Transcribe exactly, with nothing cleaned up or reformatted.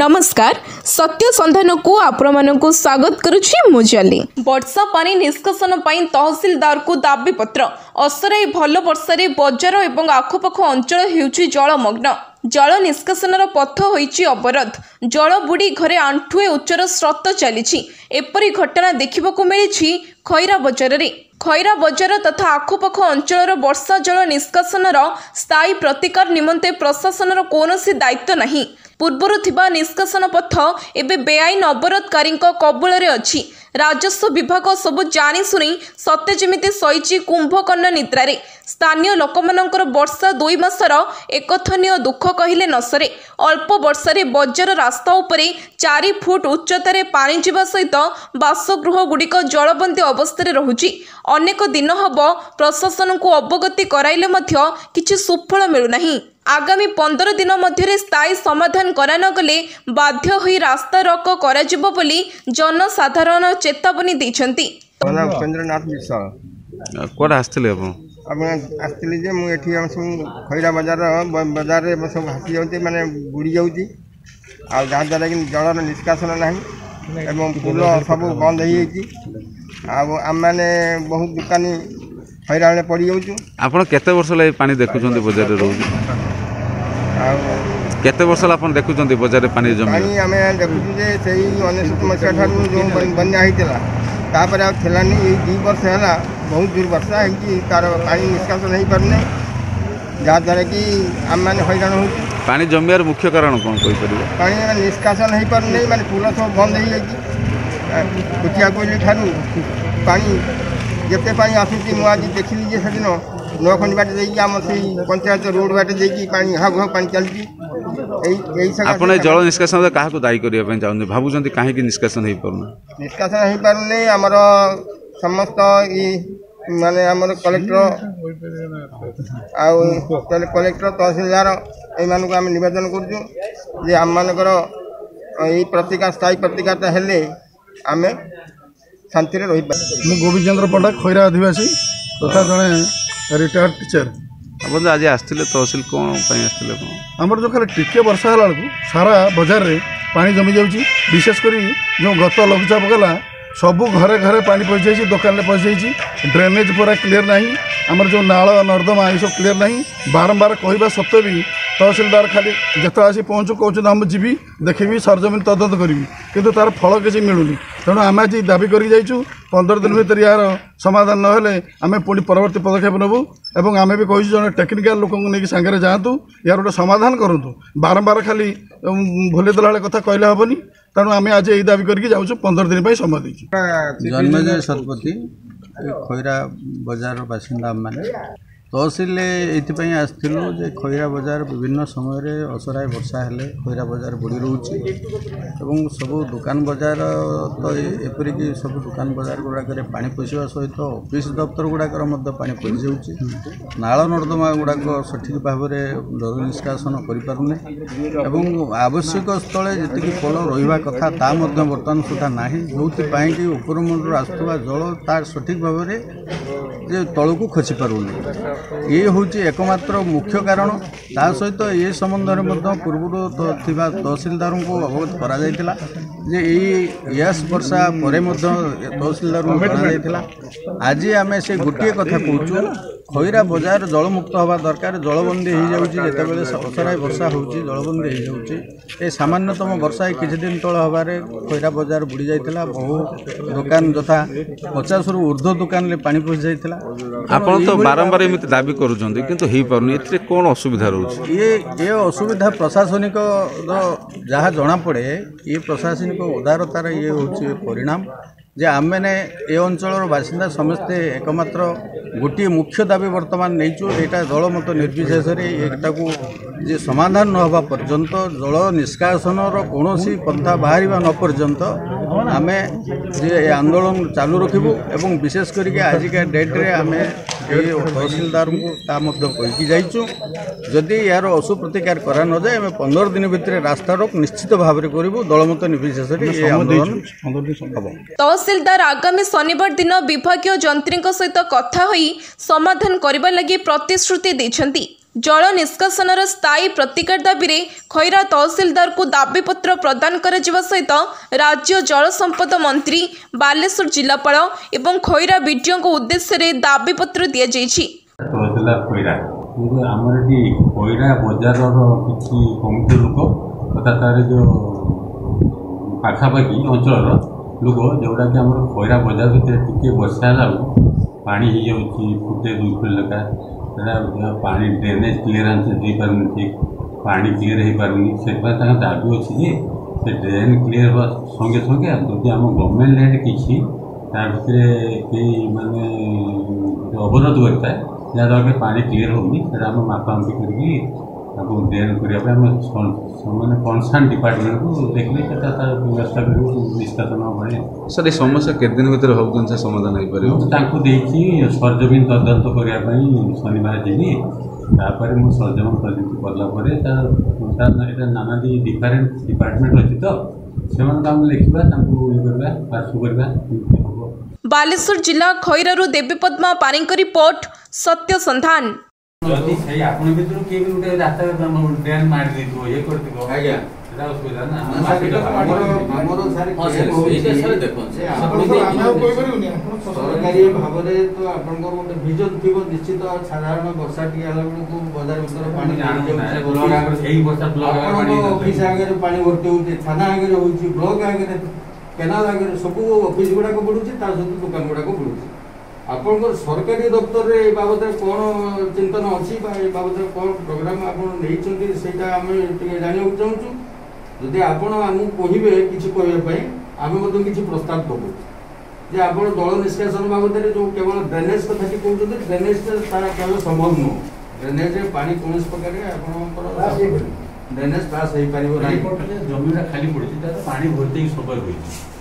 नमस्कार सत्य संधान को आपण स्वागत करुछि मुजली। वर्षा पानी निष्कासन पई तहसीलदार को दाबी पत्र। असराई भल वर्षारे बजार एवं आखपाख अंचल हेउछि जलमग्न। जल निष्कासन पथ होइछि अवरोध। जल बुड़ी घरे आंठुए उच्चर स्रोत चली। एपरी घटना देखिबाकू मिलिछि खैरा बजार रे। खैरा बजार तथा आखपाख अंचल वर्षा जल निष्कासनर स्थायी प्रतिकार निमंते प्रशासनर कौनसी दायित्व नहीं। पूर्वर थिबा निष्कासन पथ एबे बेआईन अवरोधकारी कबल रे अछि। राजस्व विभाग सबु जानी सुनी सत्य जेमिति सईची कुंभकर्ण निद्रा रे। स्थानीय लोकमानंकर वर्षा दुई मासर एकथनीय दुख कहिले न सरे। अल्प वर्षारे बजार रास्ता उपरे चारि फुट उच्चतार पानी जीवा सहित बासगृह गुड़िक जलबंदी अवस्था रहुछि। अनेक दिन हब प्रशासन को अवगति कराइले मध्य किछि सुफल मिलुनाही। आगामी पंद्रह दिन मध्य स्थायी समाधान करा न गले बाध्य होई रास्ता रोक कराजिबो बोली जनसाधारण चेतावनी दैछंती। उपेंद्रनाथ विश्वाल कोड आस्थिले आपण आपण आस्थिले जे मु एठी हम सब खैरा बाजार बाजार रे सब भासी जाउते माने बुड़ी जाउची आ जहाँ द्वारा कि जलर निष्कासन नाही एवं पुल सब बंद हो जाइए। आम मैंने बहुत दुकानी हैरान पड़ जाऊँ। आपण केते वर्ष ला पानी देखुछन्ती बजार रे रहू केते वर्ष ला आपण देखुछन्ती बजार रे पानी जमी पानी आमे देखुछु जे सेही उन्नीस मसिया ठारू जो बन्या होइतला तापर आ थेलानी ए दो वर्ष हैला बहुत दूर वर्षा है तार पानी निष्कासन नहीं पारने जहाँ द्वारा कि आम मैंने हैरान हो। पानी जमियार मुख्य कारण कौन कहि परिबो? पानी निष्कासन नहीं पारने माने पुल सब बंद हो जाइए। कुटिया कोइली ठारू पानी जिते पानी आसूची मु आज देखिली जे सेदिन नखंडी बाट देकी आम से पंचायत रोड बाट देकी पानी हाग हाग पानी चलती। आपण जल निष्कासन काहा को दायी करिया पय चाहउनी भाबुचंती काहे कि निष्कासन हे परना? निष्कासन हे परने हमर समस्त ई माने हमर कलेक्टर आ कलेक्टर तहसीलदार ए मान को हम निवेदन करजु जे आम मानकर ई प्रतिकार स्थायी प्रतिकार हेले आमे शांति रही। मु गोविंद चंद्र पंडा खैरा आदिवासी तथा जड़े रिटायर्ड टीचर। आप आज आसते तहसील कौन आसते आमर जो खाली टिके वर्षा है बेलू सारा बजार में पानी जमी जाऊँगी। विशेषकर जो गत लघुचाप गला सबू घरे घरे पानी पहुँच जाइए दुकान में पहुँच जाइए। ड्रेनेज पूरा क्लीयर ना आमर जो नाल नर्दमा ये सब क्लीयर ना बारंबार कहवा सत्वे भी तहसीलदार खाली जिते आसी पहुँचू कहते हम जी देखी सरजमीन तदंत करी किंतु तार फल किसी मिलूनी। तेणु आम आज दाबी कर पंद्रह दिन भर यार समाधान ना आम पुणी परवर्ती पदक्षेप नेबू और आम भी कही जो टेक्निकाल लोक नहीं सांगे जातु यार गोटे समाधान करूँ। बारंबार खाली भूले देला कथा कहले हेनी। तेणु आम आज यही दाबी करके जाऊँ पंद्रह दिन समय देची। जन्मजय शतपथी खैरा बजार बासिंदा मैंने तहसील ये आसलु जे खैरा बजार विभिन्न समय असराय वर्षा हेले खैरा बजार बुड़ी रोचे और सब दुकान बजार तो एपरिक सब दुकान बजार गुड़ाक पानी पशिवा सहित ऑफिस दफ्तर गुड़ाक पानी पशि जाऊँगी। नाल नर्दमा गुड़ाक सठिक भाव में जल निष्कासन कर आवश्यक स्थले जी पोल रहा कथा ता बर्तमान सुधा ना जो कि उपरमुंड आसुवा जल तार सठिक भाव में तलू खसी पारूनी। ये हूँ एकमात्र मुख्य कारण। ता सहित ये संबंध में पूर्व तहसीलदार को अवगत करा जे यास वर्षा पर तहसीलदार को जन आज आम से गोटे कथा कहूँ खैरा बजार जलमुक्त हवा दरकार। जलबंदी हो जाते असराय वर्षा हो जलबंदी हो जाए। सामान्यतम वर्षा किसी दिन तल हबार खैरा बजार बुड़ी जाता बहु दुकान यथा पचास रु ऊर्ध्व दुकान में पानी पशि जाता। आपण तो बारंबार एमती दाबी करूछन्ती किंतु हेई पारुनी एथरे कोन असुविधा रहउछ? ये ये असुविधा प्रशासनिक जहाँ जना पड़े ये प्रशासनिक उदारतार ये हूँ परिणाम जे आम मैंने ए अंचल बासिंदा समस्ते एकमात्र गोटे मुख्य दाबी वर्तमान नहींचु यहाँ जलमत निर्विशेष एटा को जे समाधान न होगा पर्यंत जल निष्कासन कौन पंथा बाहर न पर्यंत आम जे आंदोलन चालू रखिबू एवं विशेष करके आजिका डेट्रे आम तहसीलदार को कहीकि जाइचु जदि यार असु प्रतिकार करा न जाए पंद्रह दिन भितर रास्ता रोक निश्चित भाव में करूँ दलमत निर्विशेष आंदोलन हम। तहसीलदार आगामी शनिवार दिन विभागीय जंत्री सहित कथा होई समाधान करने लगी प्रतिश्रुति देछंती। जल निष्कासनर स्थायी प्रतिकार दाबी खैरा तहसिलदार को दाबीपत्र प्रदान करा सहित राज्य जल संपद मंत्री बालेश्वर जिलापाल एवं खैरा बीडीओ उद्देश्य दाबीपत्र दि जाइछि। तहसीलदार खैरा किंतु आमर ये खैरा बजार किसी कमिटी लोक तथा तार जो पाखापाखि अंचल लोक जोटा कि आम खैरा बजार भर टी वर्षा पानी हो जाऊँगी फुटे दुई फुट लेखा पानी ड्रेनेज क्लीयरान्स दे पारुनी ठीक पानी क्लीयर हो पारुनी से दाबी अच्छी जे से ड्रेन क्लीयर हवा संगे संगे जदि आम गवर्नमेंट लैंड किसी कई माने अवरोध करता है जहाँद्वारा कि पानी क्लीयर होनी से आम मापामापी करके ड्रेन करने मैंने कनसर्न डिपार्टमेंट को देखिए व्यवस्था कर निष्कासन भाई सर ये समस्या केते दिन भीतर भावुन से समाधान हो पारे सरजमीन तदंत करने शनिवार जी तापर मुझे सरजमीन तदंत कलापर नाना डिफरेन्ट डिपार्टमेंट अच्छी तो से लिखा ये पार्श्व करवा। बालेश्वर जिला खैरारू देवी पद्मा पानी का रिपोर्ट सत्य संधान। जदि से आपण भीतर किए भी गोटे रास्ता ड्रेन मार देथिबो ये करथिबो आज्ञा एटा असुविधा ना हमर हमर सारी एटा सारे देखो से आपण हम कोइ करिउनी सरकारी भाबरे तो आपनकर गोटे विजन थिबो निश्चित साधारण वर्षा टी आला को बाजार भीतर पानी जाई जाय ब्लॉक आगे एही वर्षा ब्लॉक आगे पानी ऑफिस आगे पानी भर्ती होउची थाना आगे होउची ब्लॉक आगे केनाल आगे सब ऑफिस गुडा को पडुची ता सहित दुकान गुडा को पडुची आपनकर सरकारी दफ्तर रे बाबद कौन चिंतन अच्छी बाबद कौन प्रोग्राम आप जाना चाहूँ जदि आपण आमको कहे कि आम कि प्रस्ताव दबू जे आप जल निष्कासन बाबद जो केवल ड्रेनेज कथा कि कहते ड्रेनेज तार केवल संभव नुह ड्रेनेज पानी कौन प्रकार ड्रेनेज पास हो पार जमीन खाली पड़ी पानी भर्ती सबर हुई